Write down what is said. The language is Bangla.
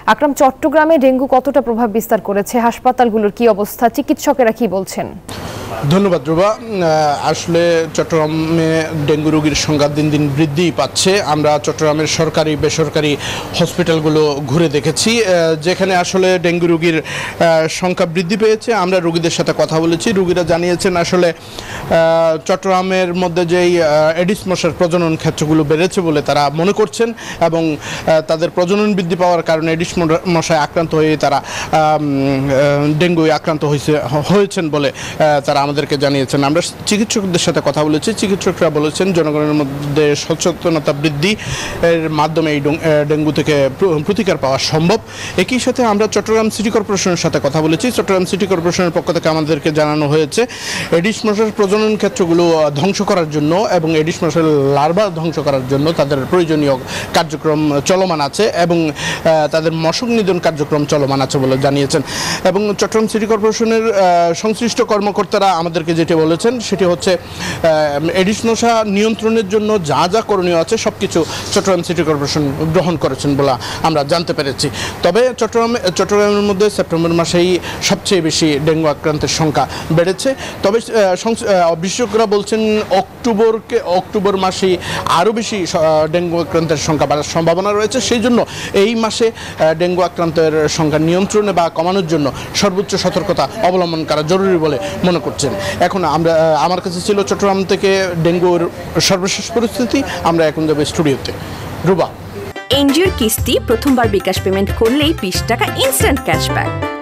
আকরাম, চট্টগ্রামে ডেঙ্গু কতটা প্রভাব বিস্তার করেছে, হাসপাতালগুলোর কি অবস্থা, চিকিৎসকেরা কি বলছেন? ধন্যবাদ রুবা। আসলে চট্টগ্রামে ডেঙ্গু রোগীর সংখ্যা দিন দিন বৃদ্ধি পাচ্ছে। আমরা চট্টগ্রামের সরকারি বেসরকারি হসপিটালগুলো ঘুরে দেখেছি, যেখানে আসলে ডেঙ্গু রোগীর সংখ্যা বৃদ্ধি পেয়েছে। আমরা রোগীদের সাথে কথা বলেছি, রোগীরা জানিয়েছেন আসলে চট্টগ্রামের মধ্যে যেই এডিস মশার প্রজনন ক্ষেত্রগুলো বেড়েছে বলে তারা মনে করছেন, এবং তাদের প্রজনন বৃদ্ধি পাওয়ার কারণে এডিস মশায় আক্রান্ত হয়ে তারা ডেঙ্গু আক্রান্ত হয়েছেন বলে তারা আমাদেরকে জানিয়েছেন। আমরা চিকিৎসকদের সাথে কথা বলেছি, চিকিৎসকরা বলেছেন জনগণের মধ্যে সচেতনতা বৃদ্ধি এর মাধ্যমে এই ডেঙ্গু থেকে প্রতিকার পাওয়া সম্ভব। একই সাথে আমরা চট্টগ্রাম সিটি কর্পোরেশনের সাথে কথা বলেছি। চট্টগ্রাম সিটি কর্পোরেশনের পক্ষ থেকে আমাদেরকে জানানো হয়েছে এডিস মশার প্রজনন ক্ষেত্রগুলো ধ্বংস করার জন্য এবং এডিস মশার লার্ভা ধ্বংস করার জন্য তাদের প্রয়োজনীয় কার্যক্রম চলমান আছে এবং তাদের মশক নিধন কার্যক্রম চলমান আছে বলে জানিয়েছেন। এবং চট্টগ্রাম সিটি কর্পোরেশনের সংশ্লিষ্ট কর্মকর্তারা আমাদেরকে যেটি বলেছেন সেটি হচ্ছে এডিস মশা নিয়ন্ত্রণের জন্য যা যা করণীয় আছে সব কিছু চট্টগ্রাম সিটি কর্পোরেশন গ্রহণ করেছেন বলে আমরা জানতে পেরেছি। তবে চট্টগ্রামের মধ্যে সেপ্টেম্বর মাসেই সবচেয়ে বেশি ডেঙ্গু আক্রান্তের সংখ্যা বেড়েছে। তবে বিশেষজ্ঞরা বলছেন অক্টোবর মাসে আরও বেশি ডেঙ্গু আক্রান্তের সংখ্যা বাড়ার সম্ভাবনা রয়েছে। সেই জন্য এই মাসে ডেঙ্গু আক্রান্তের সংখ্যা নিয়ন্ত্রণে বা কমানোর জন্য সর্বোচ্চ সতর্কতা অবলম্বন করা জরুরি বলে মনে করছেন। এখন আমার কাছে ছিল চট্টগ্রাম থেকে ডেঙ্গুর সর্বশেষ পরিস্থিতি। আমরা এখন যাবো স্টুডিওতে। রুবা, এনজিওর কিস্তি প্রথমবার বিকাশ পেমেন্ট করলেই 20 টাকা ইনস্ট্যান্ট ক্যাশব্যাক।